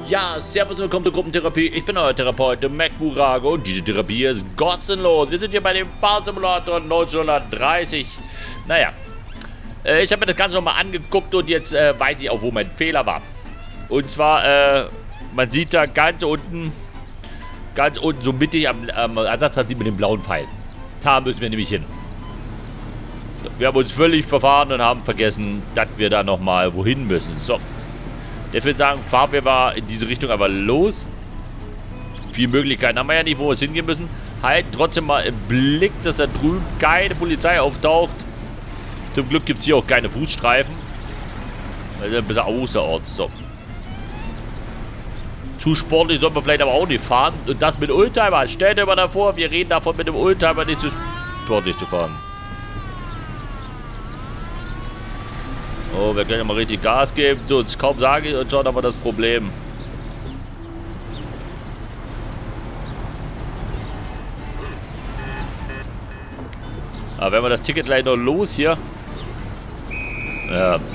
Ja, servus und willkommen zur Gruppentherapie. Ich bin euer Therapeut, Mac Burago, und diese Therapie ist kostenlos. Wir sind hier bei dem Fahrsimulator 1930. Naja, ich habe mir das Ganze nochmal angeguckt und jetzt weiß ich auch, wo mein Fehler war. Und zwar, man sieht da ganz unten so mittig am Ersatzrad sieht man den blauen Pfeil. Da müssen wir nämlich hin. Wir haben uns völlig verfahren und haben vergessen, dass wir da nochmal wohin müssen. So. Ich würde sagen, fahren wir mal in diese Richtung aber los. Viele Möglichkeiten haben wir ja nicht, wo wir uns hingehen müssen. Halten trotzdem mal im Blick, dass da drüben keine Polizei auftaucht. Zum Glück gibt es hier auch keine Fußstreifen. Also ein bisschen außerorts. So. Zu sportlich soll man vielleicht aber auch nicht fahren. Und das mit Oldtimer. Stellt euch mal davor, wir reden davon, mit dem Oldtimer nicht zu sportlich zu fahren. Oh, wir können ja mal richtig Gas geben. So, kaum sage ich und schon haben wir das Problem. Aber wenn wir das Ticket gleich noch los hier. Ja.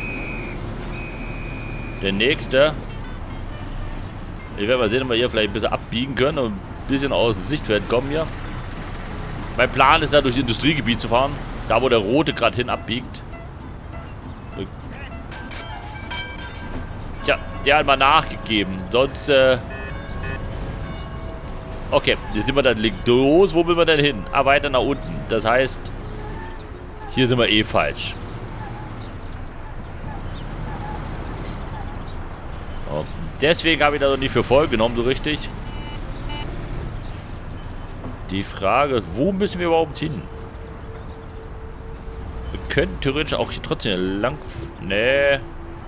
Der nächste. Ich werde mal sehen, ob wir hier vielleicht ein bisschen abbiegen können und ein bisschen aus Sichtfeld kommen hier. Mein Plan ist da durch das Industriegebiet zu fahren. Da, wo der rote gerade hin abbiegt. Tja, der hat mal nachgegeben. Sonst, okay, jetzt sind wir dann links los. Wo will wir denn hin? Ah, weiter nach unten. Das heißt, hier sind wir eh falsch. Und deswegen habe ich da noch nicht für voll genommen, so richtig. Die Frage ist, wo müssen wir überhaupt hin? Wir können theoretisch auch hier trotzdem lang... Nee.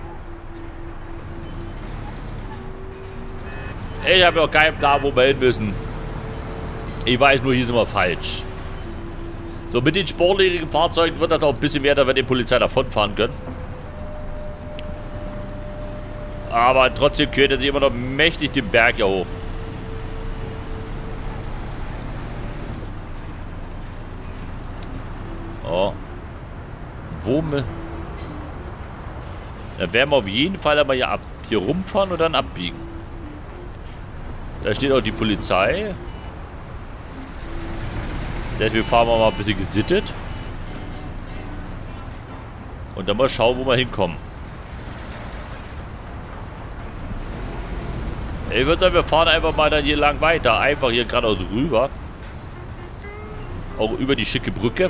Ich habe auch keinen Plan, wo wir hin müssen. Ich weiß nur, hier sind wir falsch. So, mit den sportlichen Fahrzeugen wird das auch ein bisschen mehr, da wir die Polizei davonfahren können. Aber trotzdem könnte er sich immer noch mächtig den Berg hier hoch. Oh. Wo wir... Da werden wir auf jeden Fall einmal hier rumfahren und dann abbiegen. Da steht auch die Polizei. Deswegen fahren wir mal ein bisschen gesittet. Und dann mal schauen, wo wir hinkommen. Ich würde sagen, wir fahren einfach mal dann hier lang weiter. Einfach hier geradeaus rüber. Auch über die schicke Brücke.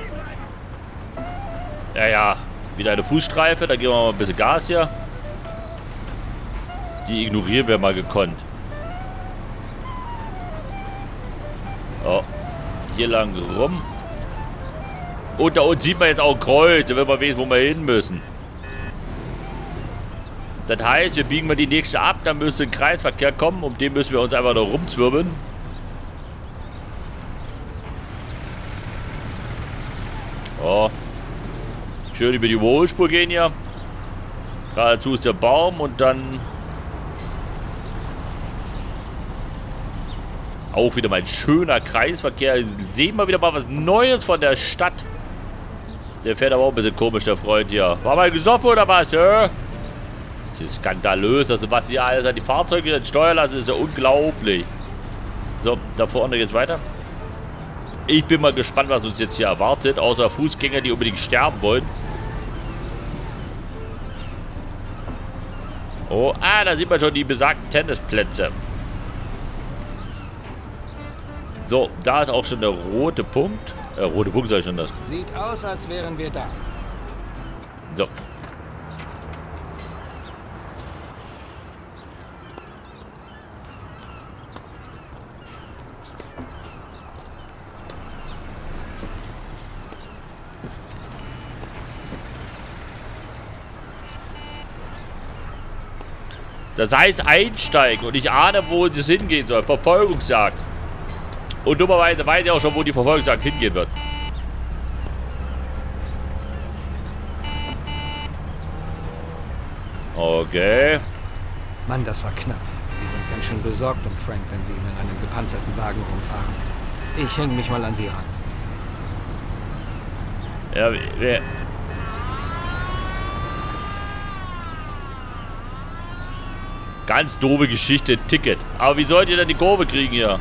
Ja, wieder eine Fußstreife. Da geben wir mal ein bisschen Gas hier. Die ignorieren wir mal gekonnt. Oh, hier lang rum. Und da unten sieht man jetzt auch ein Kreuz, da will man wissen, wo wir hin müssen. Das heißt, wir biegen mal die nächste ab, dann müsste ein Kreisverkehr kommen, um den müssen wir uns einfach noch rumzwirbeln. Oh. Schön über die Überholspur gehen hier. Geradezu ist der Baum und dann... Auch wieder mal ein schöner Kreisverkehr. Sehen wir wieder mal was Neues von der Stadt. Der fährt aber auch ein bisschen komisch, der Freund hier. War mal gesoffen oder was? Das ist skandalös. Also was hier alles an die Fahrzeuge steuern lassen, ist ja unglaublich. So, da vorne geht's weiter. Ich bin mal gespannt, was uns jetzt hier erwartet. Außer Fußgänger, die unbedingt sterben wollen. Oh, da sieht man schon die besagten Tennisplätze. So, da ist auch schon der rote Punkt. Rote Punkt soll ich schon das. Sieht aus, als wären wir da. So. Das heißt einsteigen und ich ahne, wo es hingehen soll. Verfolgungsjagd. Und dummerweise weiß ich auch schon, wo die Verfolgungsjagd hingehen wird. Okay. Mann, das war knapp. Die sind ganz schön besorgt um Frank, wenn sie ihn in einem gepanzerten Wagen rumfahren. Ich hänge mich mal an sie ran. Ja, wer... Ganz doofe Geschichte, Ticket. Aber wie sollt ihr denn die Kurve kriegen hier?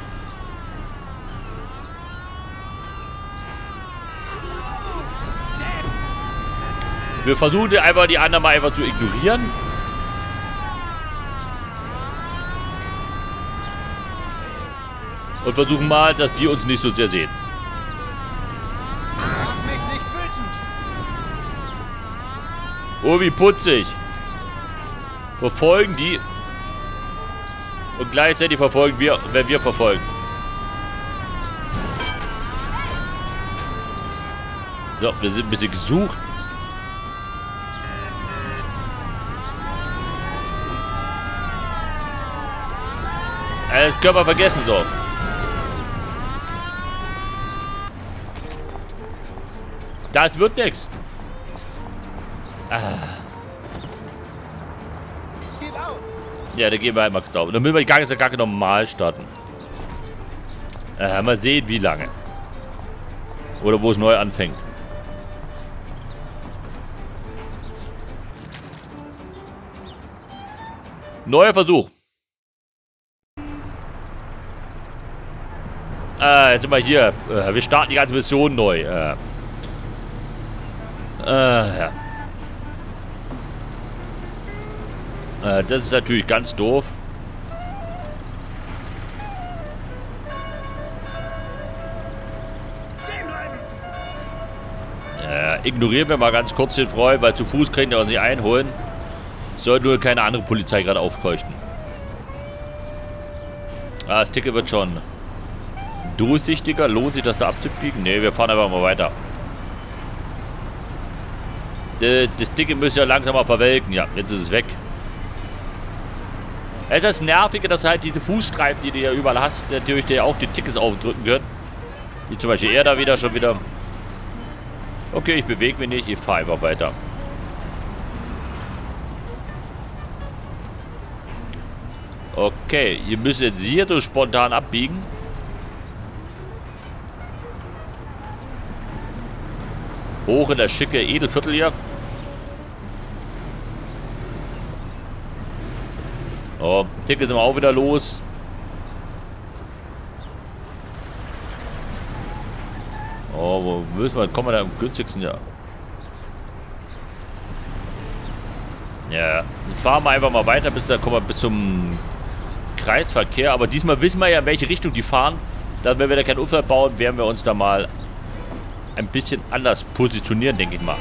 Wir versuchen einfach die anderen mal einfach zu ignorieren. Und versuchen mal, dass die uns nicht so sehr sehen. Mach mich nicht wütend. Oh, wie putzig. Verfolgen die. Und gleichzeitig verfolgen wir, wenn wir verfolgen. So, wir sind ein bisschen gesucht. Das können wir vergessen so. Das wird nichts. Ja, dann gehen wir einmal kurz auf. Dann müssen wir die Gange normal starten. Mal sehen, wie lange. Oder wo es neu anfängt. Neuer Versuch. Jetzt sind wir hier. Wir starten die ganze Mission neu. Ja. Das ist natürlich ganz doof. Stehen bleiben. Ignorieren wir mal ganz kurz den Freund, weil zu Fuß kriegen wir uns nicht einholen. Soll nur keine andere Polizei gerade aufkreuchten. Das Ticket wird schon durchsichtiger. Lohnt sich das da abzubiegen? Ne, wir fahren einfach mal weiter. Das Ticket müsste ja langsam mal verwelken. Ja, jetzt ist es weg. Es ist das Nervige, dass halt diese Fußstreifen, die du ja überall hast, natürlich dir auch die Tickets aufdrücken können. Wie zum Beispiel er da schon wieder. Okay, ich bewege mich nicht, ich fahre einfach weiter. Okay, ihr müsst jetzt hier so spontan abbiegen. Hoch in das schicke Edelviertel hier. Oh, Ticket sind wir auch wieder los. Oh, wo müssen wir? Kommen wir da am günstigsten? Ja. Ja, dann fahren wir einfach mal weiter, bis da kommen wir bis zum Kreisverkehr. Aber diesmal wissen wir ja, in welche Richtung die fahren. Dass wenn wir da keinen Unfall bauen, werden wir uns da mal ein bisschen anders positionieren, denke ich mal.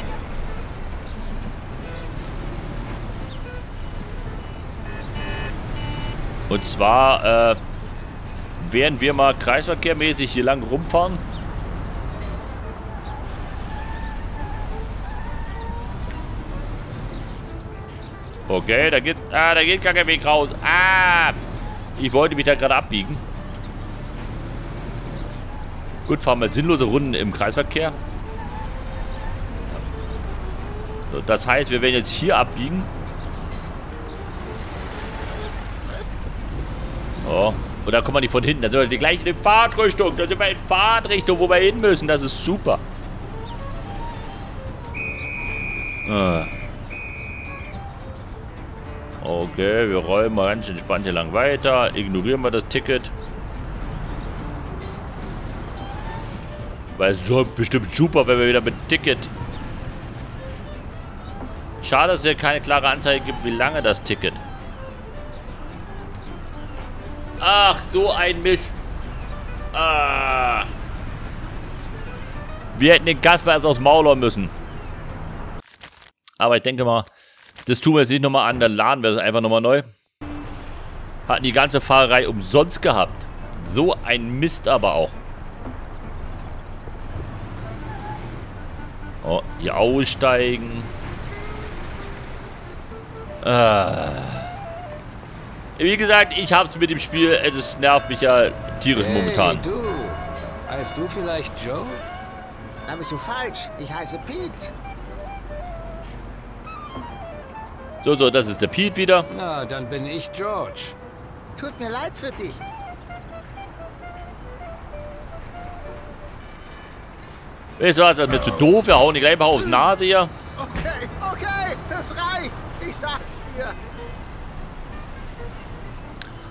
Und zwar werden wir mal kreisverkehrmäßig hier lang rumfahren. Okay, da geht gar kein Weg raus. Ich wollte mich da gerade abbiegen. Gut, fahren wir sinnlose Runden im Kreisverkehr. So, das heißt, wir werden jetzt hier abbiegen. Oh, und da kommen wir nicht von hinten. Da sind wir gleich in Fahrtrichtung. Da sind wir in Fahrtrichtung, wo wir hin müssen. Das ist super. Okay, wir rollen mal ganz entspannt hier lang weiter. Ignorieren wir das Ticket. Weil es ist bestimmt super, wenn wir wieder mit Ticket. Schade, dass es ja keine klare Anzeige gibt, wie lange das Ticket. Ach, so ein Mist. Wir hätten den Gasper erst aufs Maul hauen müssen. Aber ich denke mal, das tun wir jetzt nicht nochmal an. Dann laden wir das einfach nochmal neu. Hatten die ganze Fahrerei umsonst gehabt. So ein Mist aber auch. Oh, hier aussteigen. Wie gesagt, ich hab's mit dem Spiel. Es nervt mich ja tierisch momentan. Hey, du. Heißt du vielleicht Joe? Da bist du falsch. Ich heiße Pete. So, das ist der Pete wieder. Na, dann bin ich George. Tut mir leid für dich. Weißt du was, das ist mir zu doof. Wir hauen die gleich mal aufs Nase hier. Okay, das reicht. Ich sag's dir.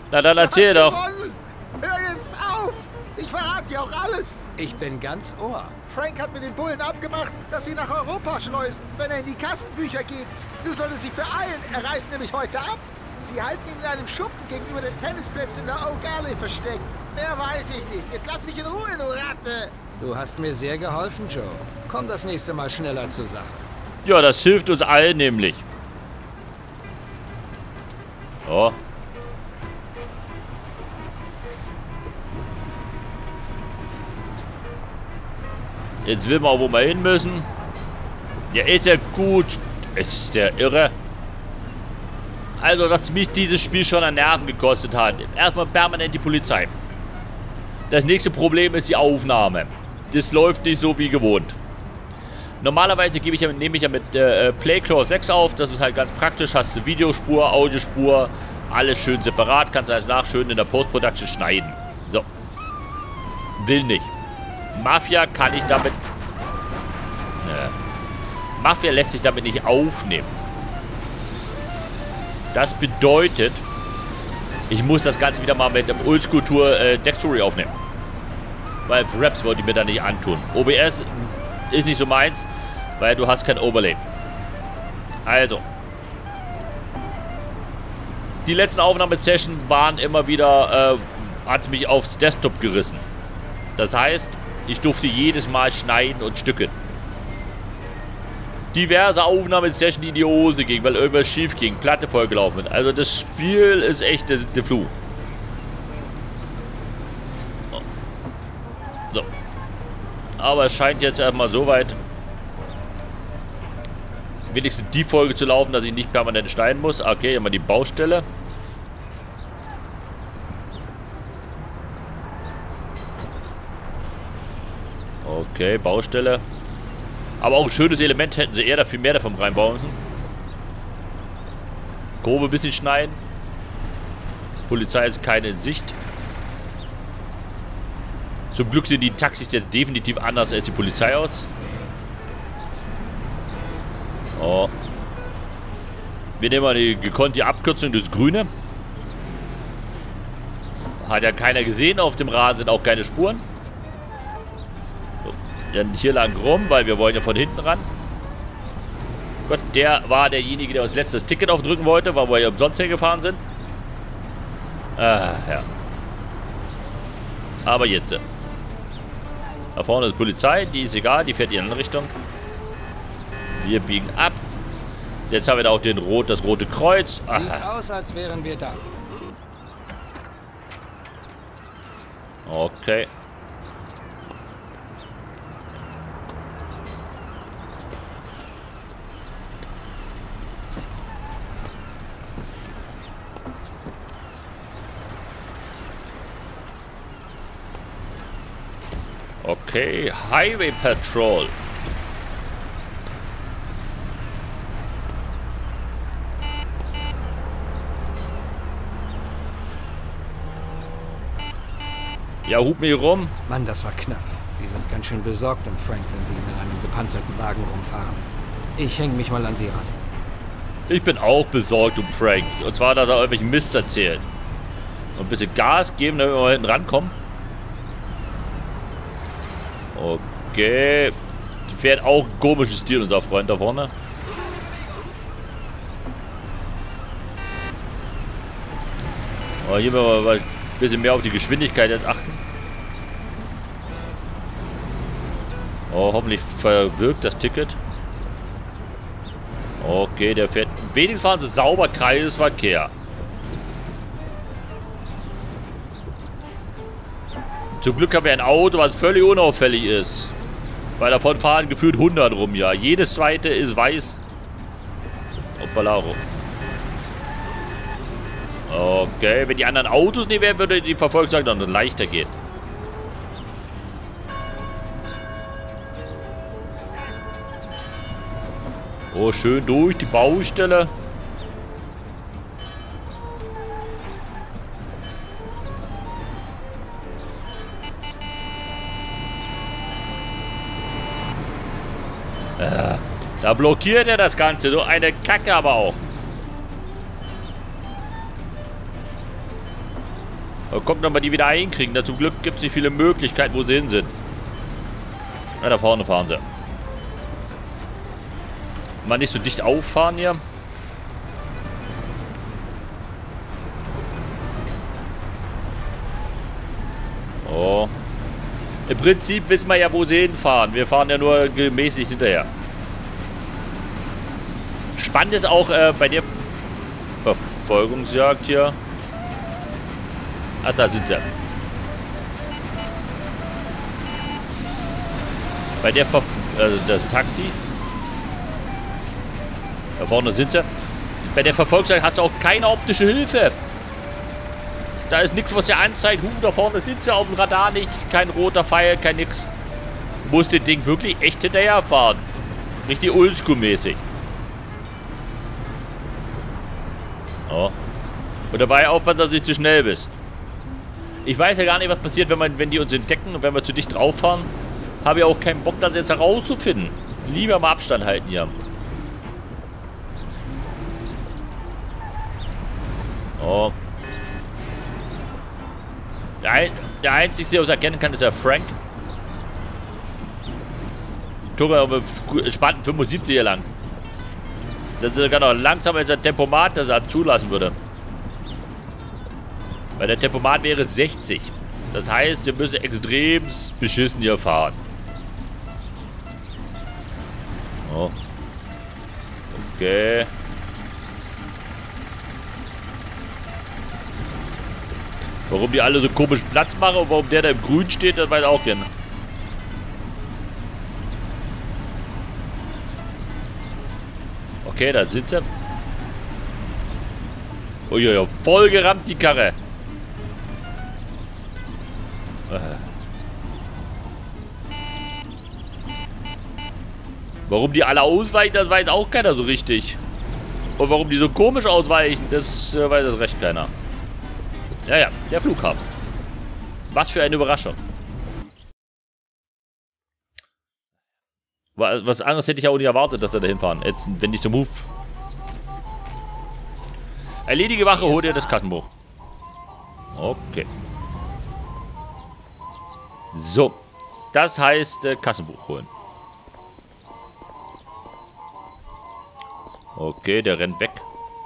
Na dann erzähl doch. Gewonnen. Hör jetzt auf! Ich verrate dir auch alles. Ich bin ganz Ohr. Frank hat mit den Bullen abgemacht, dass sie nach Europa schleusen, wenn er in die Kassenbücher geht. Du solltest dich beeilen, er reist nämlich heute ab. Sie halten ihn in einem Schuppen gegenüber den Tennisplätzen in der Oak Alley versteckt. Mehr weiß ich nicht. Jetzt lass mich in Ruhe, du Ratte. Du hast mir sehr geholfen, Joe. Komm das nächste Mal schneller zur Sache. Ja, das hilft uns allen nämlich. Oh. Jetzt will man auch, wo wir hin müssen. Ja, ist ja gut. Ist der irre. Also, was mich dieses Spiel schon an Nerven gekostet hat. Erstmal permanent die Polizei. Das nächste Problem ist die Aufnahme. Das läuft nicht so wie gewohnt. Normalerweise nehme ich ja mit PlayClaw 6 auf. Das ist halt ganz praktisch. Hast du Videospur, Audiospur, alles schön separat. Kannst du also nach schön in der Post-Production schneiden. So. Will nicht. Mafia kann ich damit... Mafia lässt sich damit nicht aufnehmen. Das bedeutet, ich muss das Ganze wieder mal mit dem Oldschool-Tour Dextory aufnehmen. Weil Raps wollte ich mir da nicht antun. OBS ist nicht so meins, weil du hast kein Overlay. Also. Die letzten Aufnahmesessions waren immer wieder, hat mich aufs Desktop gerissen. Das heißt, ich durfte jedes Mal schneiden und stücken. Diverse Aufnahmesessions, die in die Hose gingen, weil irgendwas schief ging, Platte vollgelaufen ist. Also das Spiel ist echt der Fluch. So. Aber es scheint jetzt erstmal so weit wenigstens die Folge zu laufen, dass ich nicht permanent schneiden muss. Okay, immer die Baustelle. Okay, Baustelle. Aber auch ein schönes Element, hätten sie eher dafür mehr davon reinbauen müssen. Kurve ein bisschen schneiden. Polizei ist keine in Sicht. Zum Glück sehen die Taxis jetzt definitiv anders als die Polizei aus. Oh. Wir nehmen mal die gekonnte Abkürzung durchs Grüne. Hat ja keiner gesehen. Auf dem Rasen sind auch keine Spuren. Dann hier lang rum, weil wir wollen ja von hinten ran. Gott, der war derjenige, der uns letztes Ticket aufdrücken wollte, weil wir ja umsonst hergefahren sind. Ja. Aber jetzt. Da vorne ist Polizei, die ist egal, die fährt in die andere Richtung. Wir biegen ab. Jetzt haben wir da auch das rote Kreuz. Sieht aus, als wären wir da. Okay. Okay, Highway Patrol. Ja, hub mich rum. Mann, das war knapp. Die sind ganz schön besorgt um Frank, wenn sie ihn in einem gepanzerten Wagen rumfahren. Ich hänge mich mal an sie ran. Ich bin auch besorgt um Frank. Und zwar, dass er irgendwelchen Mist erzählt. Und ein bisschen Gas geben, damit wir mal hinten rankommen. Okay. Die fährt auch einen komischen Stil, unser Freund da vorne. Aber hier müssen wir mal ein bisschen mehr auf die Geschwindigkeit jetzt achten. Oh, hoffentlich verwirkt das Ticket. Okay, der fährt. Wenigstens fahren sie sauber Kreisverkehr. Zum Glück haben wir ein Auto, was völlig unauffällig ist. Weil davon fahren gefühlt 100 rum, ja. Jedes zweite ist weiß. Hoppala. Okay, wenn die anderen Autos nicht wären, würde die Verfolgungsjagd dann leichter gehen. Oh, schön durch die Baustelle. Da blockiert er das Ganze. So eine Kacke aber auch. Aber gucken, ob wir die wieder einkriegen. Da zum Glück gibt es nicht viele Möglichkeiten, wo sie hin sind. Ja, da vorne fahren sie. Mal nicht so dicht auffahren hier. Oh. Im Prinzip wissen wir ja, wo sie hinfahren. Wir fahren ja nur gemäßigt hinterher. Spannend ist auch bei der Verfolgungsjagd hier. Ach, da sind sie. Bei der das Taxi. Da vorne sind sie. Bei der Verfolgungsjagd hast du auch keine optische Hilfe. Da ist nichts, was dir anzeigt. Da vorne sind sie auf dem Radar nicht. Kein roter Pfeil, kein nix. Du musst das Ding wirklich echt hinterher fahren. Richtig oldschool-mäßig. Oh. Und dabei aufpassen, dass du nicht zu schnell bist. Ich weiß ja gar nicht, was passiert, wenn die uns entdecken und wenn wir zu dicht drauf fahren. Habe ich auch keinen Bock, das jetzt herauszufinden. Lieber mal Abstand halten hier. Oh. Der Einzige, der uns erkennen kann, ist der Frank. Tobi auf einem spannenden 75 hier lang. Das ist sogar noch langsamer als der Tempomat, das er zulassen würde. Weil der Tempomat wäre 60. Das heißt, wir müssen extrem beschissen hier fahren. Oh. Okay. Warum die alle so komisch Platz machen und warum der da im Grün steht, das weiß auch keiner. Okay, da sind sie. Uiuiui, voll gerammt die Karre. Warum die alle ausweichen, das weiß auch keiner so richtig. Und warum die so komisch ausweichen, das weiß das recht keiner. Ja, ja, der Flughafen. Was für eine Überraschung. Was anderes hätte ich auch nicht erwartet, dass wir da hinfahren. Jetzt, wenn die zum Move. Erledige Wache, hol dir das Kassenbuch. Okay. So. Das heißt, Kassenbuch holen. Okay, der rennt weg.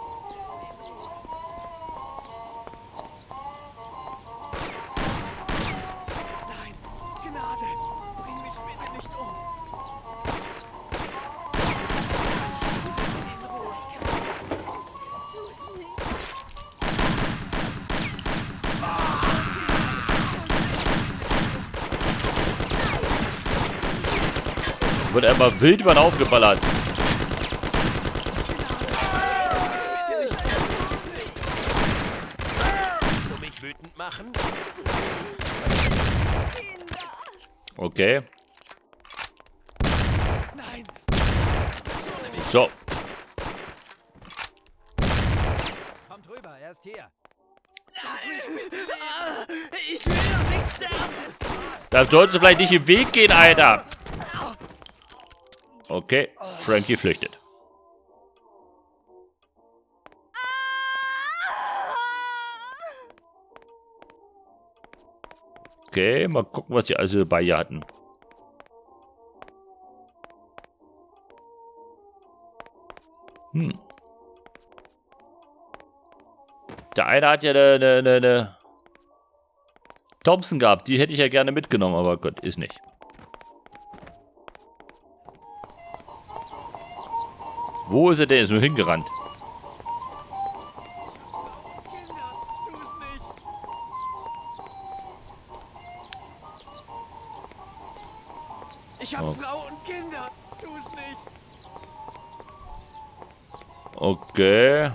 Wird einmal wild über den aufgeballert. Willst du mich wütend machen? Okay. Nein. So. Kommt rüber, er ist hier. Ich will doch nicht sterben. Da sollst du vielleicht nicht im Weg gehen, Alter. Okay, Frankie flüchtet. Okay, mal gucken, was sie also dabei hier hatten. Der eine hat ja eine Thompson gehabt. Die hätte ich ja gerne mitgenommen, aber Gott, ist nicht. Wo ist er denn so hingerannt? Ich habe Frau und Kinder. Tu es nicht. Okay.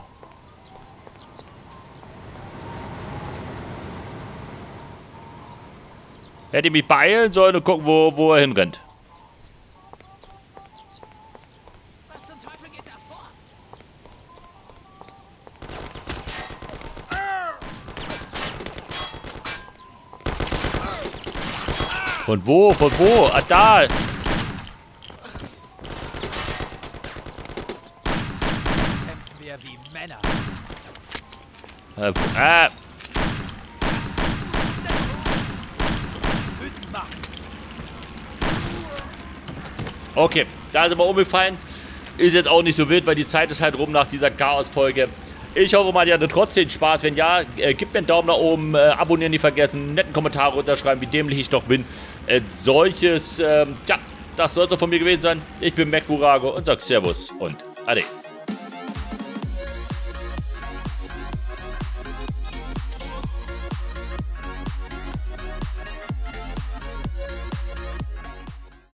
Hätte ich mich beeilen sollen und gucken, wo er hinrennt. Was zum Teufel geht da vor? Von wo? Von wo? Ah, da! Kämpfen wir wie Männer. Okay, da sind wir umgefallen. Ist jetzt auch nicht so wild, weil die Zeit ist halt rum nach dieser Chaos-Folge. Ich hoffe mal, ihr hattet trotzdem Spaß. Wenn ja, gebt mir einen Daumen nach oben, abonnieren nicht vergessen, einen netten Kommentar runterschreiben, wie dämlich ich doch bin. Ja, das soll es von mir gewesen sein. Ich bin MacWurago und sag Servus und Ade.